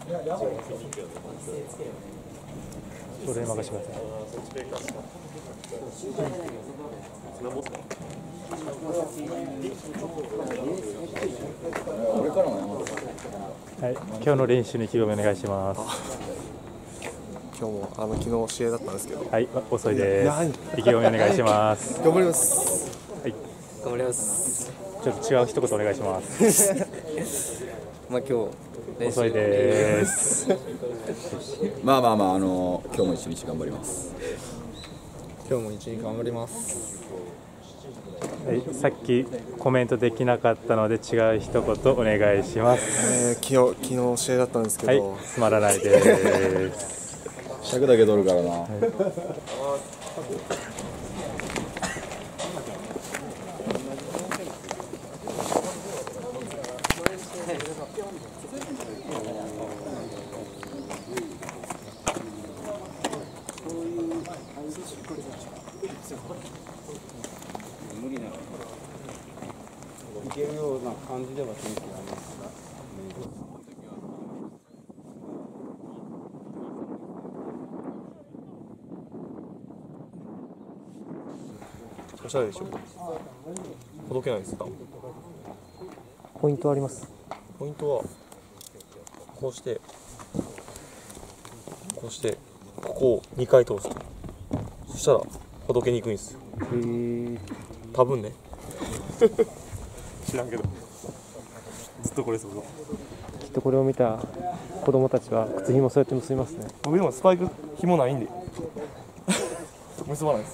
それ任せてください。はい、今日の練習に意気込みお願いします。 今日も昨日試合だったんですけど、 はい、遅いです。意気込みお願いします。 頑張ります。 はい、 頑張ります。 ちょっと違う一言お願いします。 まあ今日遅いです。 まあ今日も一日頑張ります。 今日も一日頑張ります。 はい、さっきコメントできなかったので違う一言お願いします。 昨日試合だったんですけど、 はい、つまらないです。 尺だけ取るからな。はい、 無理なの。いけるような感じでは天気がありますが。 おしゃれでしょ。ほどけないですか。 ポイントあります。 ポイントはこうしてここを2回通すと、そしたらほどけにくいんですよ。多分ね。知らんけどずっとこれそうぞ。 きっとこれを見た子供たちは靴ひもそうやって結びますね。 僕でもスパイク紐ないんで結ばないです。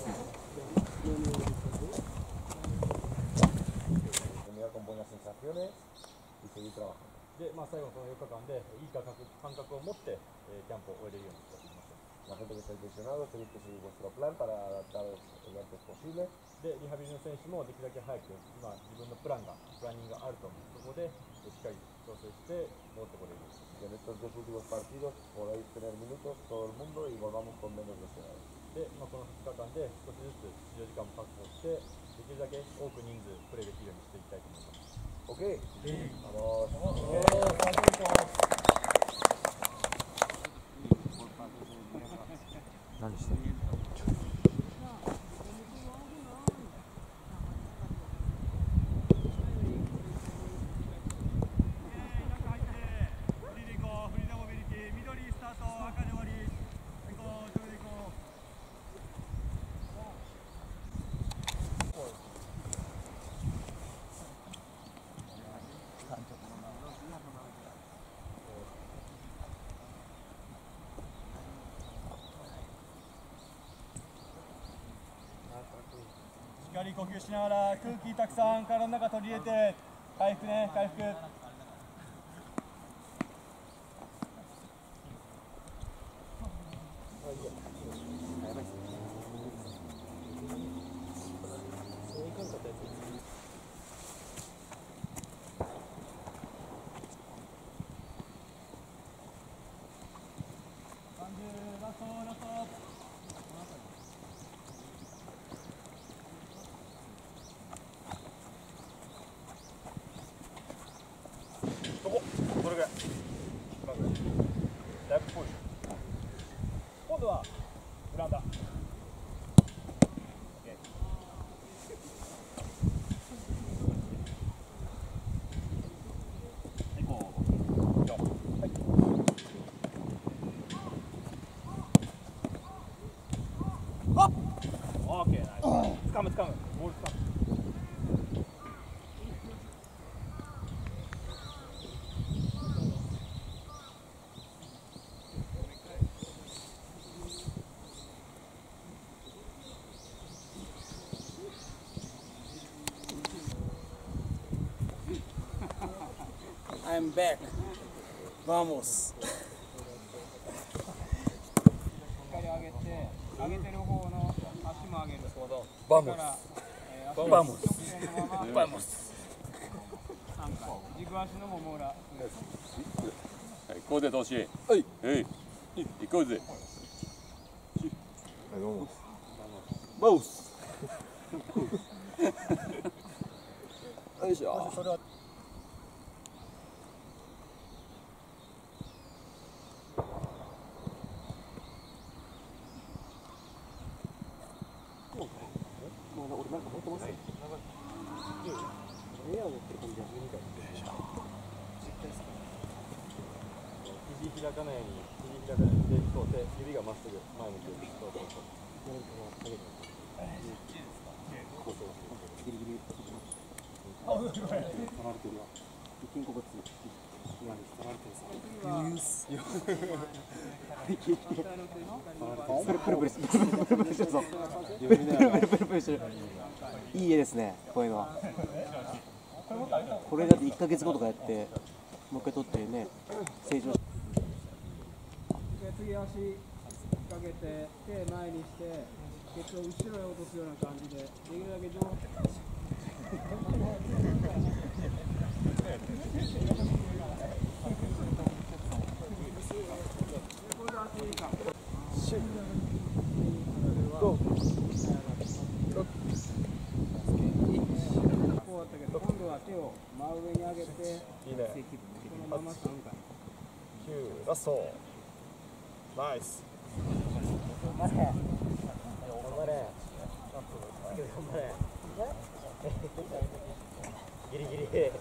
で、最後のその4日間でいい感覚を持ってキャンプを終えれるようにしていきましょう。La gente que está intencionado, seguir vuestro plan para adaptar lo antes posible. で、リハビリの選手もできるだけ早く今自分のプランニングがあると思う。そこでしっかり調整して戻ってこれる。En estos dos últimos partidos podáis tener minutos todo el mundo y volvamos con menos lesionados. で、この2日間で少しずつ出場時間も確保して、できるだけ多く人数プレーできるようにしていきたいと思います。OK。 何してんの？ しっかり呼吸しながら空気たくさん体の中取り入れて回復ね、回復。ラスト。どれぐらい？だいぶぽい。今度はブランダ。オッケー、ナイス。つかむ、ボールつかむ。 I'm back. Vamos. 上げてる方の足も上げる。 Vamos. Vamos. Vamos. 軸足のもも裏。 行こうぜ、投資。はい。行こうぜ。Vamos. よいしょ。 開かないように、切り開かないで、こう手、指がまっすぐ前向きに、そうそうそう。ギリギリ。あ、取られてるわ。筋骨。今に取られてるさ。 プルプルしてるぞ。プルプルしてる。いい絵ですね、こういうのは。これだって1ヶ月後とかやって、もう一回撮ってね、成長して。 次足かけて、手前にして、ケツを後ろへ落とすような感じで、できるだけ上今度は手を真上に上げて、 いいね。 このまま3回。 9ラスト。ナイス。 頑張れ。ギリギリ。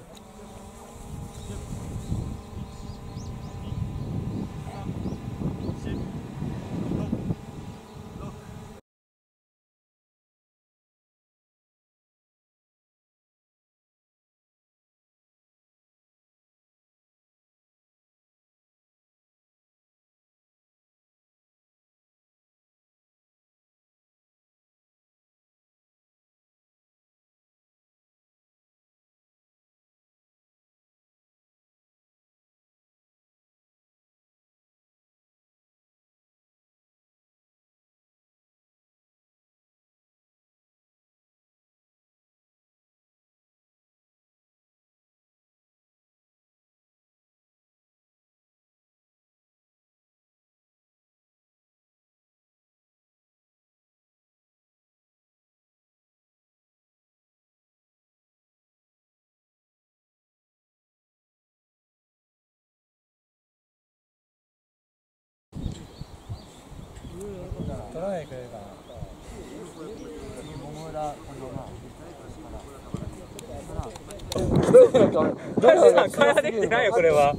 取らないくれるかな。桃浦カーできてないよこれは。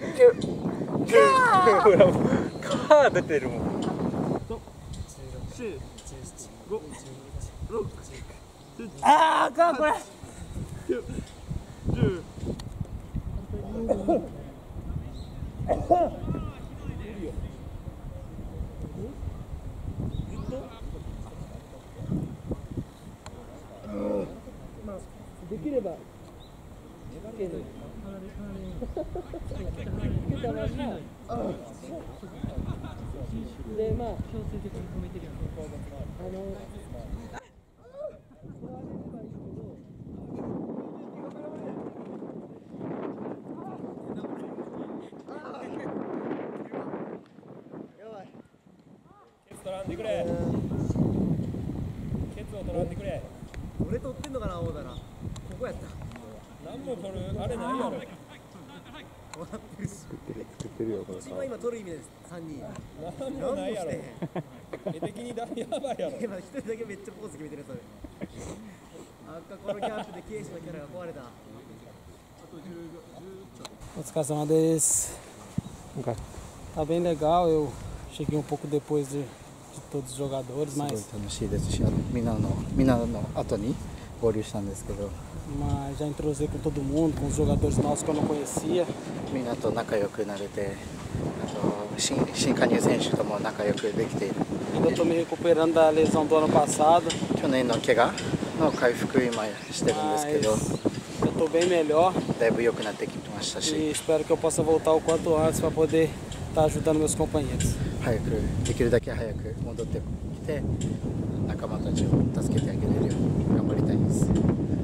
カー出てるもん。ああ、かんこれ。できればつける。で、まあ強制的に止めてるよね。 ケツ取らんでくれ。ケツを取らんでくれ。 俺取ってんのかな思うたらここやった。 何も取るあれないやろ。 作ってるよこれ。 一番今取る意味です。3人。 何もないやろ。絵的にやばいやろ。 今一人だけめっちゃポーズ決めてるそれ。このキャンプでケイシのキャラが壊れた。 O疲れdeles. Tá bem legal, eu cheguei um pouco depois de todos os jogadores, mas 楽しいですし、みんなの後に合流したんですけど、 mas já entrosei com todo mundo, com os jogadores novos que eu não conhecia. みんなと仲良くなれて、新加入選手とも仲良くできている。 Ainda estou me recuperando da lesão do ano passado, 去年の怪我の回復今してるんですけど、 eu estou bem melhor だいぶ良くなってきました e し、 espero que eu possa voltar o quanto antes para poder estar ajudando meus companheiros. 早くできるだけ早く戻ってきて、仲間たちを助けてあげれるように頑張りたいです。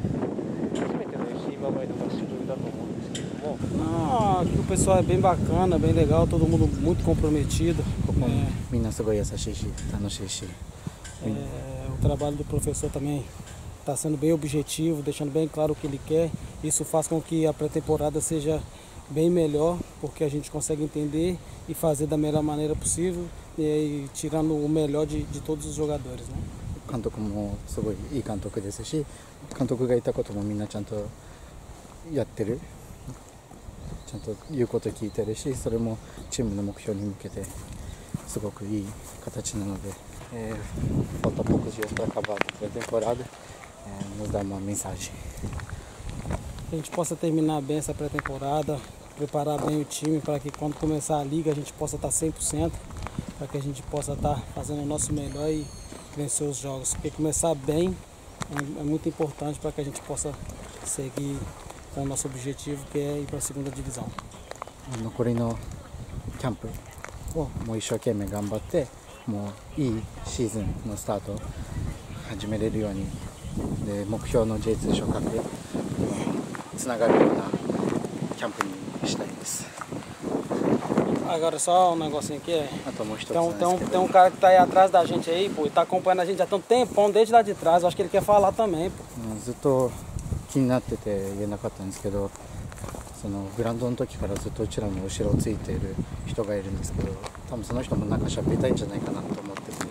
Ah, aqui o pessoal é bem bacana, bem legal, todo mundo muito comprometido. ここもみんなすごい優しいし楽しいし、 O trabalho do professor também está sendo bem objetivo, deixando bem claro o que ele quer. Isso faz com que a pré-temporada seja bem melhor, porque a gente consegue entender e fazer da melhor maneira possível e tirando o melhor de todos os jogadores, né? 監督もすごいいい監督ですし、監督が言ったこともみんなちゃんとやってる。 ちゃんと言うこと聞いてるし、それもチームの目標に向けてすごくいい形なので、falta poucos dias para acabar a pré-temporada, nos dá uma mensagem. Que a gente possa terminar bem essa pré-temporada, preparar bem o time para que quando começar a liga a gente possa estar 100%, para que a gente possa estar fazendo o nosso melhor e vencer os jogos. Porque começar bem é muito importante para que a gente possa seguir com o nosso objetivo, que é ir para a segunda divisão. 残りのキャンプをもう一生懸命頑張って、もういいシーズンのスタートを始めれるように、で目標の J2 昇格につながるようなキャンプにしたいです。 Agora só um negocinho aqui, tem um cara que tá aí atrás da gente aí, pô, e tá acompanhando a gente já tem um tempão desde lá de trás, eu acho que ele quer falar também, pô. ずっと気になってて言えなかったんですけど、そのグラウンドの時からずっとうちらの後ろをついている人がいるんですけど、多分その人もなんか喋りたいんじゃないかなと思ってて。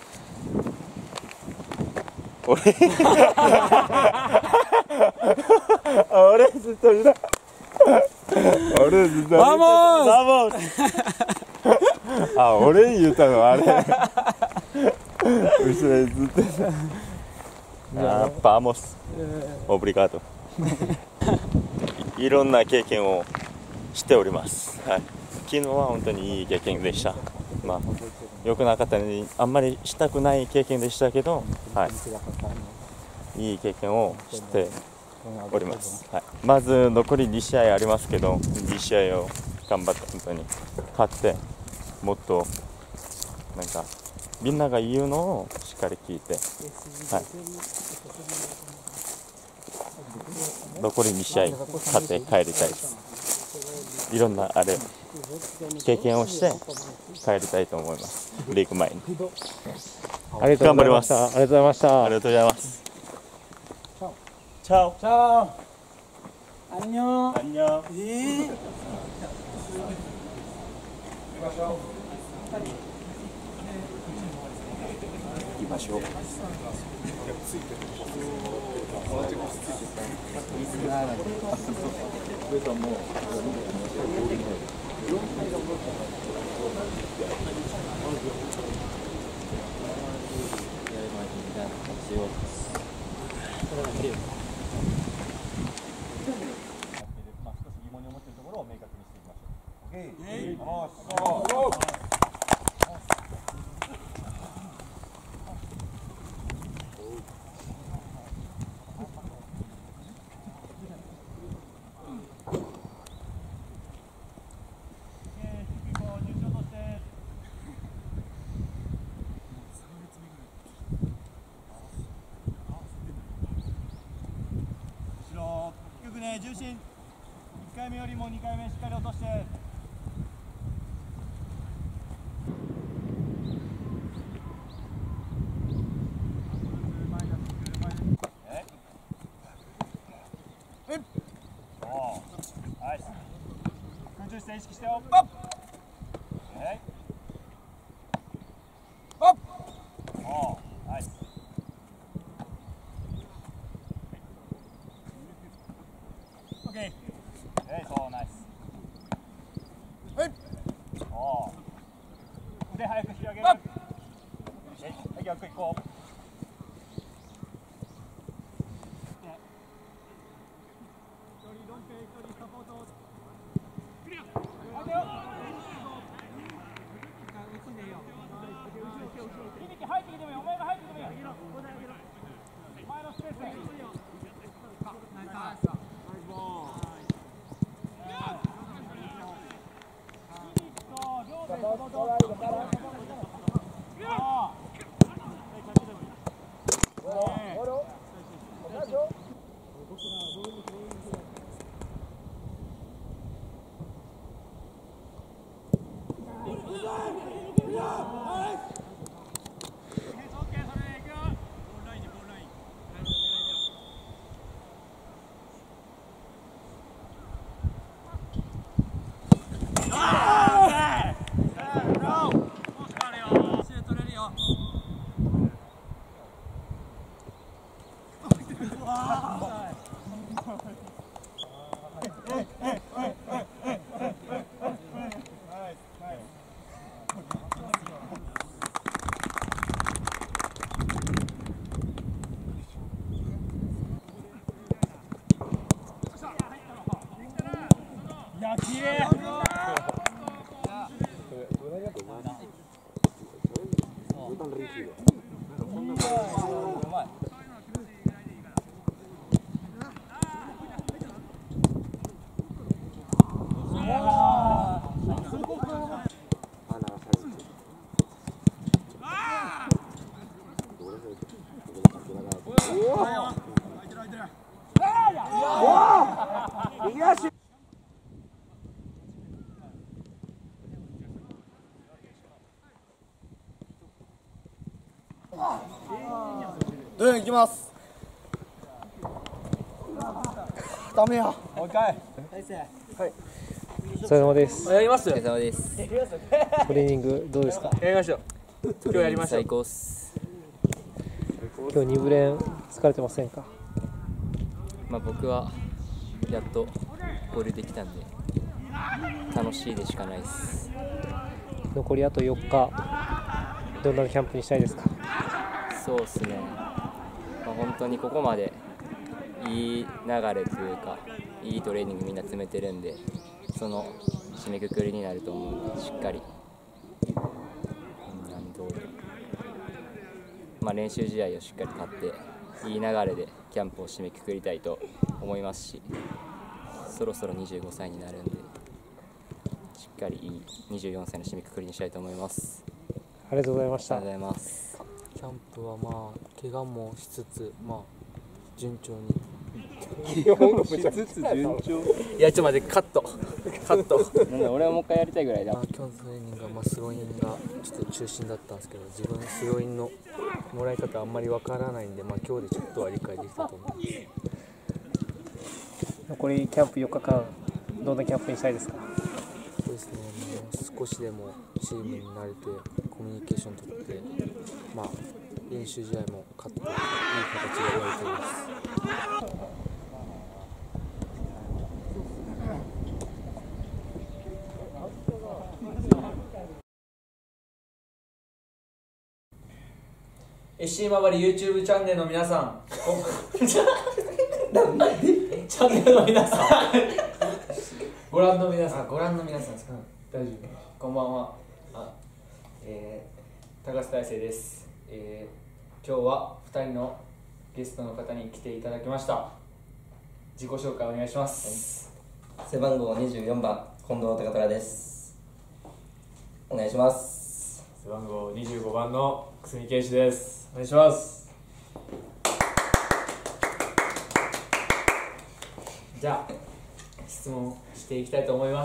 俺ずっといる。俺ずっと。Vamos! あ、俺に言ったのあれ。後ろにずっと。Vamos. Obrigado. いろんな経験をしております。はい。昨日は本当にいい経験でした。まあ良くなかったのにあんまりしたくない経験でしたけど、はい。いい経験をしております。はい。まず残り2試合ありますけど、2試合を頑張って本当に勝ってもっとなんかみんなが言うのをしっかり聞いて、はい。残り2試合勝って帰りたいです。いろんな経験をして帰りたいと思います。リーグ前に。頑張ります。ありがとうございました。ありがとうございます。チャオ。チャオ。 안녕. 안녕. 예. 行きましょう。 少し疑問に思っているところを明確にしていきましょう。重心1回目よりも2回目しっかり落として。ナイス。空中姿勢意識してよ。ナイス。Okay. Hey, so nice. 腕早く引き上げる。はい、逆行こう。サポート。クリア。入ってきてもいい。お前が入ってきてもいい。前のスペースで。 どれ行きます。ダメや。もう一回。 お疲れ様です。 やりますよ。 お疲れ様です。 トレーニングどうですか？ やりましょう。今日やりましょう。 最高っす。 今日2部練疲れてませんか？ まあ僕はやっとゴールできたんで楽しいでしかないです。 残りあと4日、どんなキャンプにしたいですか？ そうですね。まあ、本当にここまでいい流れというかいいトレーニングみんな詰めてるんで、その締めくくりになると思うのでしっかりまあ、練習試合をしっかり勝っていい流れでキャンプを締めくくりたいと思いますし、そろそろ25歳になるんでしっかりいい24歳の締めくくりにしたいと思います。 ありがとうございました。 ありがとうございます。 キャンプはまあ怪我もしつつ、まあ順調に。 いやちょっと待って、カット。 なんだ俺はもう一回やりたいぐらいだ。 今日のトレーニングがスローインがちょっと中心だったんですけど、自分スローインのもらい方あんまりわからないんで、まあ今日でちょっとは理解できたと思います。 残りキャンプ4日間、どんなキャンプにしたいですか？ そうですね。少しでもチームに慣れてコミュニケーション取って、まあ練習試合も勝っていい形で終わりたいです。 SC まばり YouTube チャンネルの皆さん、チャンネルの皆さん、ご覧の皆さん、ですか？大丈夫。こんばんは。高須大成です。今日は2人のゲストの方に来ていただきました。自己紹介お願いします。 背番号24番近藤高虎です。お願いします。 背番号25番の久住圭司です。お願いします。じゃあ質問していきたいと思います。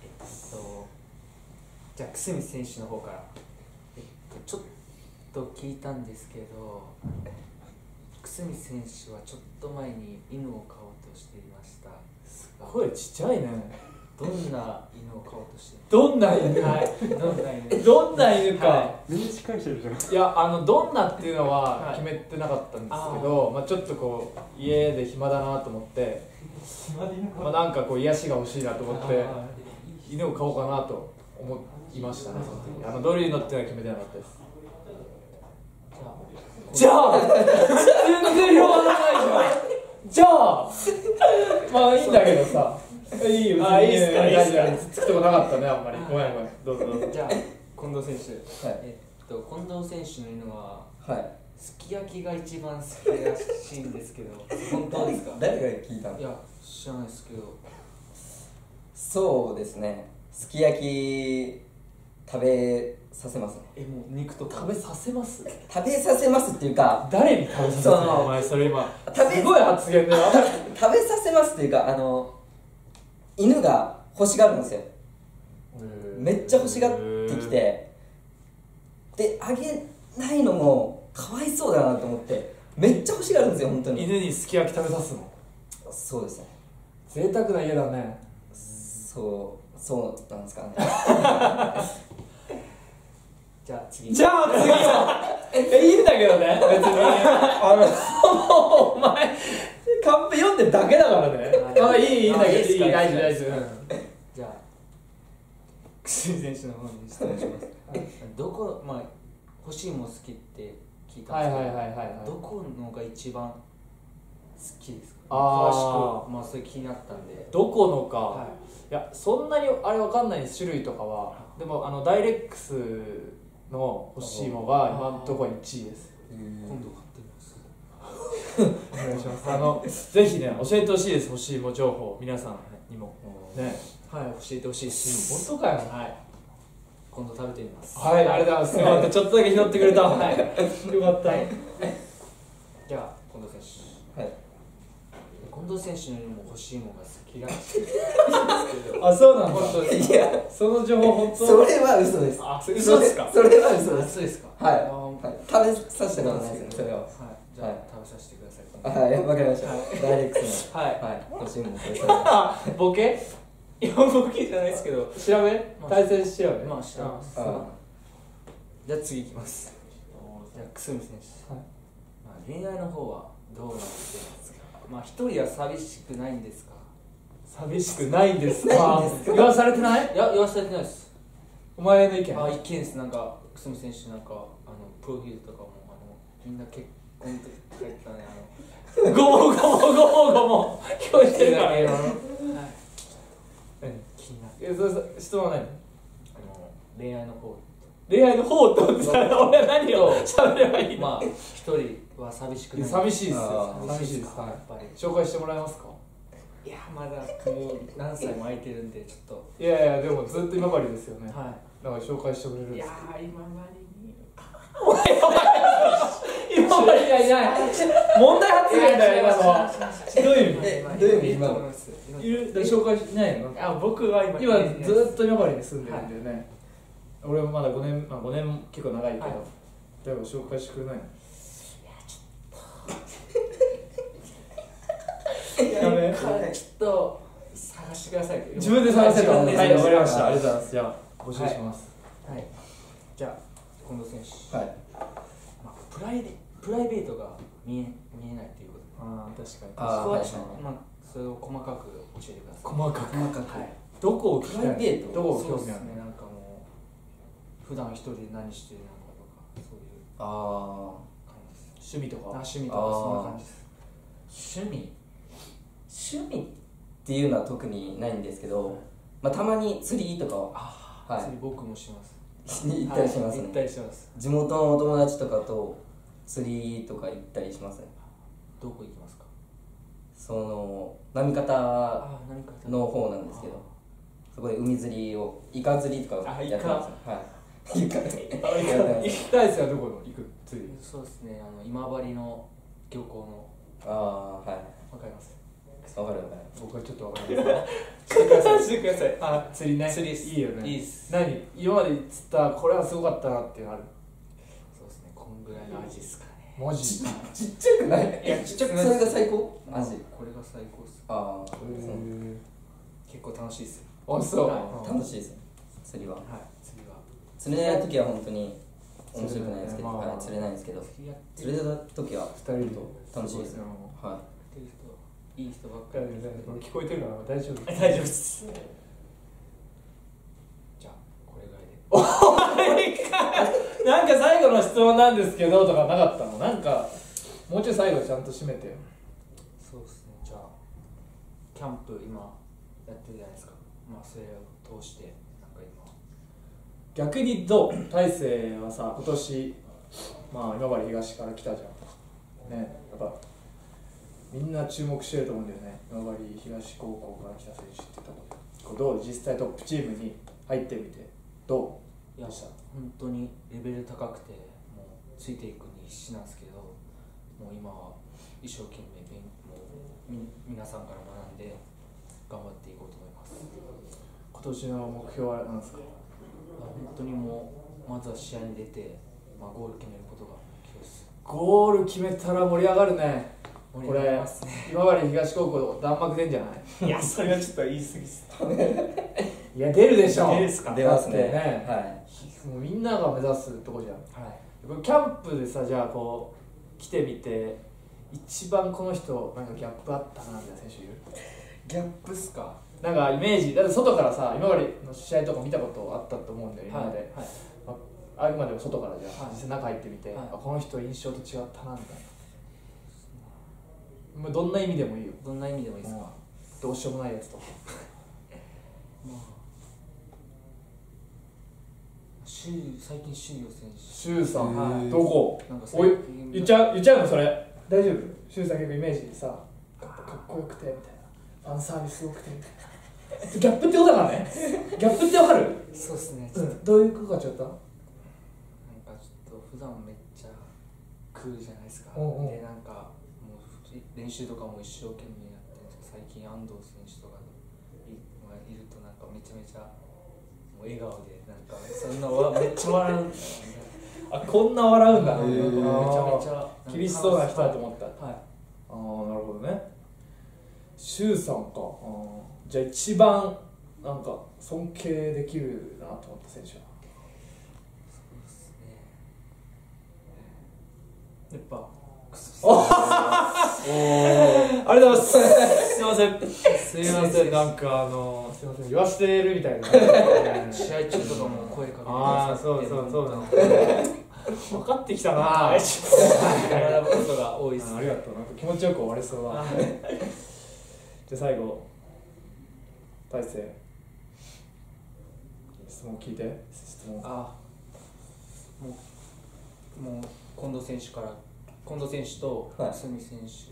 じゃあ久住選手の方から、ちょっと聞いたんですけど、久住選手はちょっと前に犬を飼おうとしていました。 声ちっちゃいね。 どんな犬を飼おうとして？ どんな犬？ はい。 どんな犬か。 はい、 いやどんなっていうのは決めてなかったんですけど、まあちょっとこう家で暇だなと思って、まあなんかこう癒しが欲しいなと思って犬を飼おうかなと思いましたね。その時どういうのっていうのは決めてなかったです。じゃあ全然評判ないじゃん。じゃあまあいいんだけどさ。いいよ。いいですか。大丈夫。つくとこなかったね、あんまり。ごめん。どうぞ。 じゃあ近藤選手。 はい。 近藤選手の犬は、 はい。 すき焼きが一番好きらしいんですけど、本当ですか？ 誰が聞いたの？ いや、知らないですけど。 そうですね。すき焼き食べさせますね。 もう肉と食べさせます？ 食べさせますっていうか、 誰に食べさせます？お前それ今すごい発言だよ。 食べさせますっていうか、犬が欲しがるんですよ。めっちゃ欲しがってきて、であげないのもかわいそうだなと思って、めっちゃ欲しがるんですよ本当に。 犬にすき焼き食べさすの？ そうですね。 贅沢な家だね。 そうなんですかね。 じゃあ次。 いいんだけどね、別に。お前カンペ読んでるだけだからね。いいんだけど、大丈夫。 じゃあ久住選手の方に質問します。どこ、まあ欲しいも好きって聞いたんですけど、どこのが一番好きですか？ 詳しくまあそれ気になったんで。 どこのか、いやそんなにあれわかんないです、種類とかは。でもダイレックスの欲しいものが今のところ1位です。 今度買ってみます。 お願いします。ぜひね教えてほしいです、欲しいも情報皆さんにもね。 はい、教えてほしいし。 本当かよ。 はい。今度食べてみます。 はい、ありがとうございます。よかった、ちょっとだけ拾ってくれた。はい、よかった。 じゃあ近藤選手。はい。近藤選手よりも欲しいものが好きらしい。 あ、そうなんだ。 いや、 その情報本当。 それは嘘です。 あ、嘘ですか。 それは嘘です。 そうですか。 はい。食べさせてください。それは。 はい。じゃあ食べさせてください。 はい、わかりました。ダイレックスの。 はい。 はい。欲しいものそれ。 ボケ？いやボケじゃないですけど。調べ？対戦調べ。 まあ調べます。じゃあ次いきます。じゃあ久住選手。はい。まあ恋愛の方はどうなってますか。まあ一人は寂しくないんですか。 寂しくないんですか。言わされてない？ いや言わされてないです。 お前の意見？ あ、意見です。なんか久住選手なんかプロフィールとかもみんな結婚って書いてたね。 ごも聞こえてるから今の。 気になる。 質問は何？ 恋愛の方。 恋愛の方って言ったら俺は何を喋ればいいの？ まあ一人は寂しくない。 寂しいですよ。寂しいです。はい。紹介してもらえますか？ いやまだもう何歳も空いてるんでちょっと。 いやいやでもずっと今治ですよね。 はい。 だから紹介してくれるんです。 いや今治に。 今治がいない。問題発言だよ今のは。どういう意味？ どういう意味今の？ いる？紹介しないの？ あ、僕は今ずっと今治に住んでるんだよね。俺もまだ5年、5年結構長いけど、例えば紹介してくれないの？ やべえ、ちょっと探してください。 自分で探せと。はい、わかりました。ありがとうございます。じゃあ募集します。 はい。じゃあ近藤選手。 はい。 まあプライベートが見えないっていうこと。 ああ、確かに。 まあそれを細かく教えてください。 細かく。 はい。 どこを聞きたい？ プライベート。 どこを興味ある？ なんかもう普段一人で何してるのかとかそういう感じです。 趣味とか。 趣味とかそんな感じです。 趣味っていうのは特にないんですけど、まあたまに釣りとかは釣り僕もします。 行ったりしますね。 行ったりします。 地元のお友達とかと釣りとか行ったりしますね。 どこ行きますか？ その波方の方なんですけど、そこで海釣りをイカ釣りとかやってますね。はい。イカ。 行きたいですよ。どこの行く釣り？ そうですね。今治の漁港の。 はい。 わかります。 わかる。 僕はちょっとわかんないです。してください。あ、釣りね。 釣りです。 いいよね。 いいです。 何？今まで釣ったこれはすごかったなっていうのある？ そうですね。こんぐらいの味ですかね。 マジ？ ちっちゃくない？ いやちっちゃくない。 それが最高？ 味。これが最高です。 ああ。 結構楽しいですよ。 あ、そう。 楽しいです。釣りは。 はい。釣りは。 釣れない時は本当に面白くないですけど、釣れないんですけど、釣れた時は 2人と楽しいですよ。はい。 いい人ばっかり。 聞こえてるから大丈夫？ 大丈夫です。じゃあこれぐらいで。 なんか最後の質問なんですけどとかなかったの？なんかもうちょい最後ちゃんと締めてよ。 そうですね。じゃあキャンプ今やってるじゃないですか。まあそれを通してなんか今。 逆にどう？大勢はさ今年まあ今治東から来たじゃん。ね、やっぱ。みんな注目してると思うんだよね。今治東高校から来た選手ってとこで。どう？実際トップチームに入ってみてどう？ いや、本当にレベル高くてもうついていくに必死なんですけど、もう今は一生懸命もう皆さんから学んで頑張っていこうと思います。 今年の目標は何ですか？ 本当にもうまずは試合に出て、まあ、ゴール決めることが目標です。 ゴール決めたら盛り上がるね。これ、今治東高校弾幕出んじゃない？ いや、それはちょっと言い過ぎっす。 いや、出るでしょ。 出ますね。 はい。もうみんなが目指すとこじゃん。はい。これキャンプでさ、じゃあこう来てみて一番この人なんかギャップあったなみたいな選手いる？ ギャップっすか？ なんかイメージだって外からさ今治の試合とか見たことあったと思うんだよ今まで。はい。あくまでも外からじゃあ実際中入ってみて、この人印象と違ったなみたいな。どんな意味でもいいよ。 どんな意味でもいいですか？ どうしようもないやつとか。 最近周洋選手。 周さん、どこ？ なんかおい、言っちゃうのそれ。大丈夫？周さん結構イメージさ、かっこよくてみたいな、ファンサービス多くてみたいな。ギャップってことだからね。ギャップってわかる？ そうですね。 どういうことかちょっと。 なんかちょっと普段めっちゃクールじゃないですか。でなんかもう練習とかも一生懸命やってるんですけど、最近安藤選手とかいるとなんかめちゃめちゃもう笑顔でなんかそんなめっちゃ笑うんですよ。 あ、こんな笑うんだ。 めちゃめちゃ厳しそうな人だと思った。 はい。 ああ、なるほどね。周さんか。じゃあ一番なんか尊敬できるなと思った選手は。 そうですね。やっぱ。 ありがとうございます。すいません。すいません。なんかすいません。言わせてるみたいな。 試合中とかも声かけて。 ああ、そうなの。分かってきたな。 学ぶことが多いです。 ありがとう。なんか気持ちよく終われそうだ。じゃあ最後、大勢。質問聞いて。質問。 もう近藤選手と角選手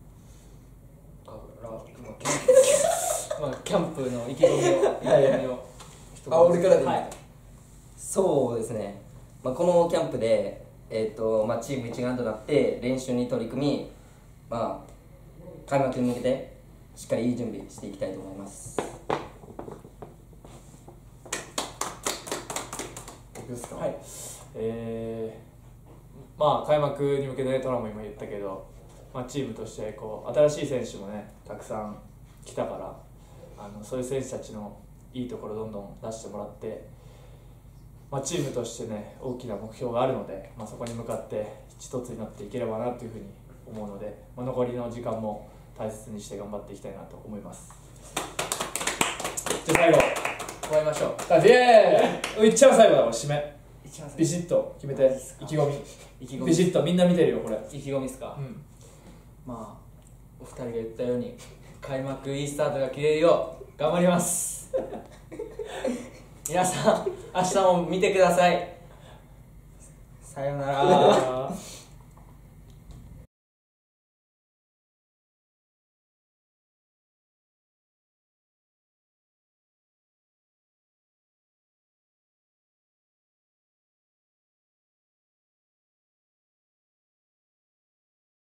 からキャンプの意気込みを俺からでいい、そうですね、このキャンプで、チーム一丸となって練習に取り組み、開幕に向けてしっかりいい準備していきたいと思います。 僕ですか？ はい。 開幕に向けてトラも今言ったけど、チームとして新しい選手もねたくさん来たから、そういう選手たちのいいところをどんどん出してもらって、チームとしてね大きな目標があるので、そこに向かって一つになっていければなというふうに思うので、残りの時間も大切にして頑張っていきたいなと思います。じゃあ最後終わりましょう。 イエーイ。いっちゃう最後だわ、締め。ビシッと決めて、意気込み。ビシッとみんな見てるよこれ。 意気込みですか？お二人が言ったように開幕いいスタートが切れるよう頑張ります。皆さん明日も見てください。さようなら。